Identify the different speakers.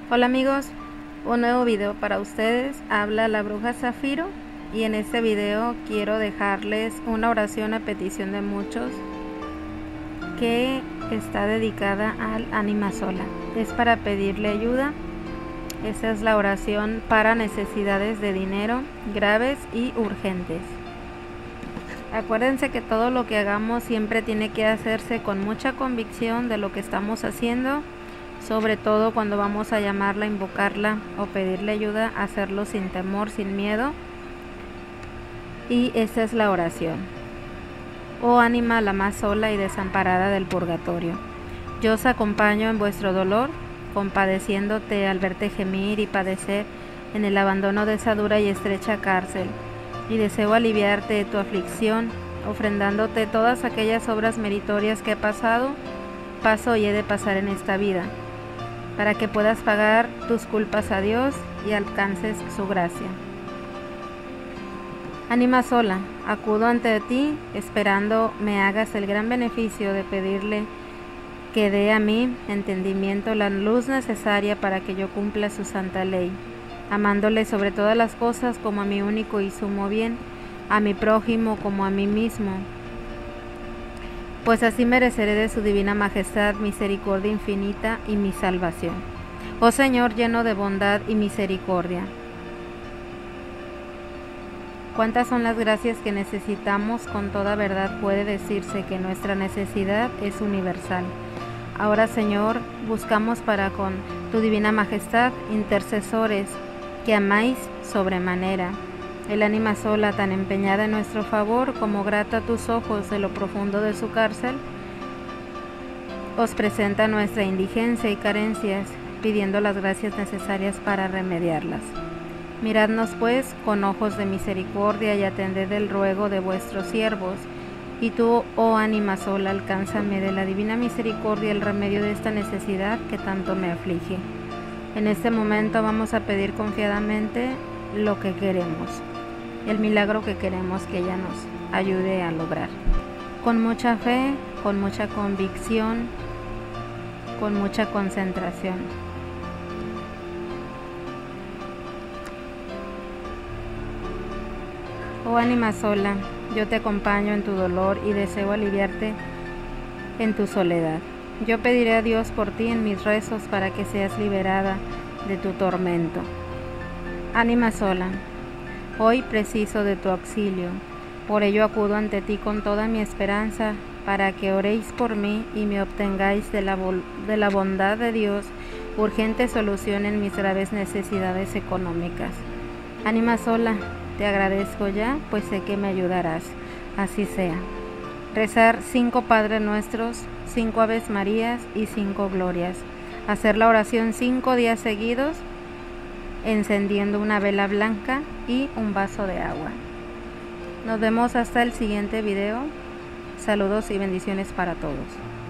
Speaker 1: Hola amigos, un nuevo video para ustedes. Habla la bruja Zafiro y en este video quiero dejarles una oración a petición de muchos que está dedicada al ánima sola. Es para pedirle ayuda. Esa es la oración para necesidades de dinero graves y urgentes. Acuérdense que todo lo que hagamos siempre tiene que hacerse con mucha convicción de lo que estamos haciendo, sobre todo cuando vamos a llamarla, invocarla o pedirle ayuda, hacerlo sin temor, sin miedo. Y esa es la oración. Oh ánima la más sola y desamparada del purgatorio, yo os acompaño en vuestro dolor, compadeciéndote al verte gemir y padecer en el abandono de esa dura y estrecha cárcel, y deseo aliviarte de tu aflicción, ofrendándote todas aquellas obras meritorias que he pasado, paso y he de pasar en esta vida, para que puedas pagar tus culpas a Dios y alcances su gracia. Ánima sola, acudo ante ti, esperando me hagas el gran beneficio de pedirle que dé a mi entendimiento la luz necesaria para que yo cumpla su santa ley, amándole sobre todas las cosas como a mi único y sumo bien, a mi prójimo como a mí mismo, pues así mereceré de su divina majestad misericordia infinita y mi salvación. Oh Señor lleno de bondad y misericordia, ¿cuántas son las gracias que necesitamos? Con toda verdad puede decirse que nuestra necesidad es universal. Ahora, Señor, buscamos para con tu divina majestad intercesores que amáis sobremanera. El ánima sola, tan empeñada en nuestro favor como grata a tus ojos de lo profundo de su cárcel, os presenta nuestra indigencia y carencias, pidiendo las gracias necesarias para remediarlas. Miradnos pues con ojos de misericordia y atended el ruego de vuestros siervos, y tú, oh ánima sola, alcánzame de la divina misericordia el remedio de esta necesidad que tanto me aflige. En este momento vamos a pedir confiadamente lo que queremos, el milagro que queremos que ella nos ayude a lograr. Con mucha fe, con mucha convicción, con mucha concentración. Oh ánima sola, yo te acompaño en tu dolor y deseo aliviarte en tu soledad. Yo pediré a Dios por ti en mis rezos para que seas liberada de tu tormento. Ánima sola, hoy preciso de tu auxilio, por ello acudo ante ti con toda mi esperanza para que oréis por mí y me obtengáis de la bondad de Dios urgente solución en mis graves necesidades económicas. Ánima sola, te agradezco ya, pues sé que me ayudarás. Así sea. Rezar 5 Padres Nuestros, 5 Aves Marías y 5 Glorias. Hacer la oración 5 días seguidos, encendiendo una vela blanca y un vaso de agua. Nos vemos hasta el siguiente video. Saludos y bendiciones para todos.